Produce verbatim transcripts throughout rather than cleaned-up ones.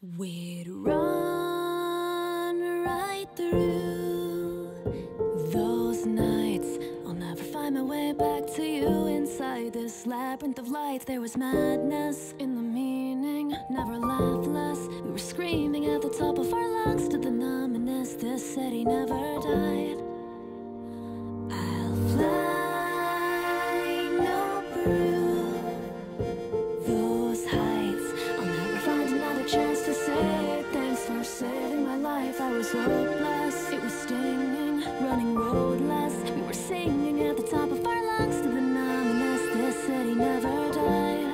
We'd run right through those nights. I'll never find my way back to you. Inside this labyrinth of lights, there was madness in the meaning. Never laughed less. We were screaming at the top of our lungs to the numbness. This city never died. I'll fly no through those heights. I'll never find another chance to say thanks for saving my life. I was hopeless, it was stinging, running roadless. We were singing at the top of our lungs to the numbness. This city never died.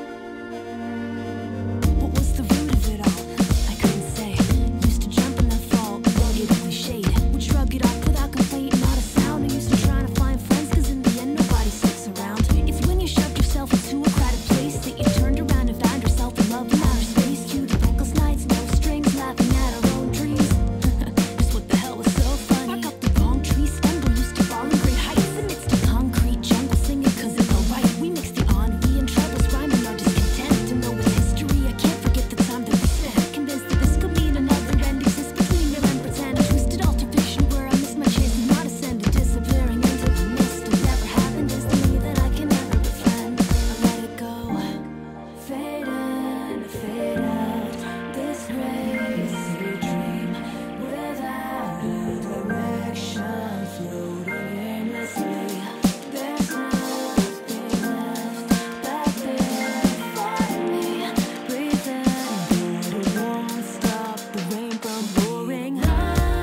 What was the root of it all? I couldn't say. Used to jump and then fall, rugged, cliched. Would shrug it off without complaint, not a sound. I used to try to find friends, cause in the end nobody sticks around. It's when you shoved yourself into a crowded place that you turned around and found yourself in love in outer space. Cue the reckless nights, no strings, laughing at our own dreams. Just what the hell was so funny? Bark up the wrong tree, stumble, used to fall in great heights. Amidst the concrete jungle, singing cause it felt right. We mixed the ennui and troubles, rhyming our discontent. And though it's history, I can't forget the time that we spent. Convinced that this could mean another end exists between real and pretend. A twisted altercation where I missed my chance to not ascend, disappearing into the mist. It never happened, is the me that I can never befriend. I let it go, fade in, fade out. This crazy dream without a direction, floating aimlessly. There's nothing left back there for me. Breathing, but it won't stop the rain from pouring. Run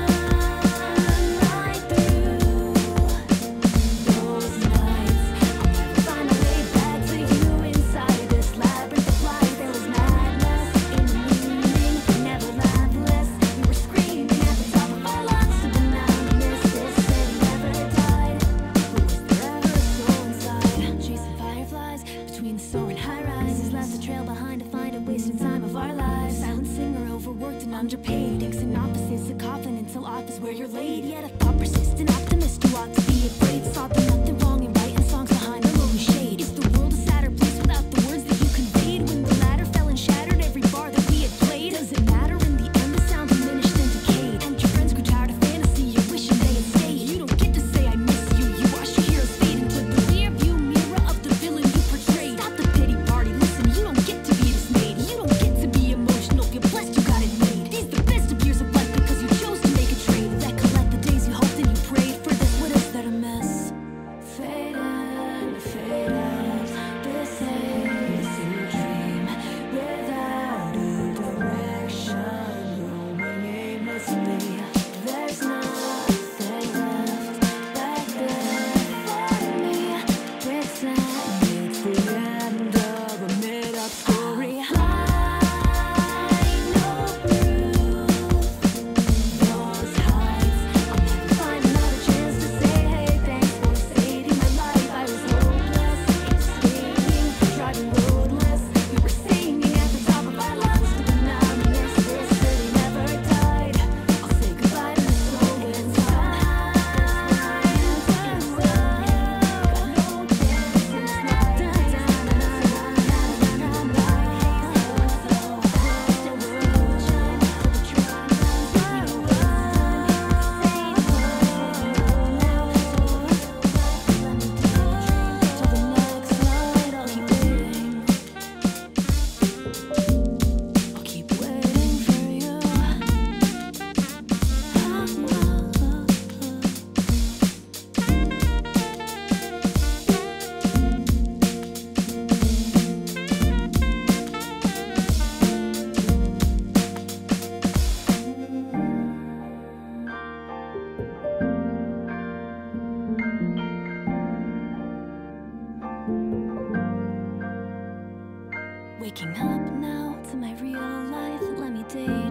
right through those nights. I'll never find my way back to you inside this labyrinth of light. There was madness in the meaning, never laughed less. We were screaming at the top of our lungs to the numbness. This city never died. But was there ever a soul inside? Chasing fireflies between the soaring high rises, left a trail behind to find a wasted time of our lives. Silent singer, overworked and underpaid. Inks and opposites, a coffin until off is where you're laid. Yet I thought persistent optimist who ought to be afraid. Saw the nothing wrong in writing songs behind a lonely shade. Is the world a sadder place without the words that you conveyed? When the ladder fell and shattered every bar that we had played. Does it matter in the end? The sound diminished and decayed. And your friends grew tired of fantasy. You're wishing they had stayed. You don't get to say I miss you. You watch your heroes fade into the rear view mirror of the villain you portrayed. Stop the pity party. Listen, you don't get to be dismayed. You don't get to be emotional. You're blessed you got it made. These the best of years of life because you chose to make a trade that collect the days you hoped and you prayed for. This, what is that a mess? Fade in, fade out. This hazy dream without a direction, roaming aimlessly. There's nothing left back there for me. Pretend it's the end of a made-up story. Fly no through those heights. I'll never find another chance to say, hey, thanks for saving my life. I was hopeless, skating, driving roadless. We were singing at the top of our lungs to the numbness. This city never died. I'll say goodbye to the soul inside. Got no chance in this life. I'll keep waiting for you. Waking up now to my real life. Let me daydream.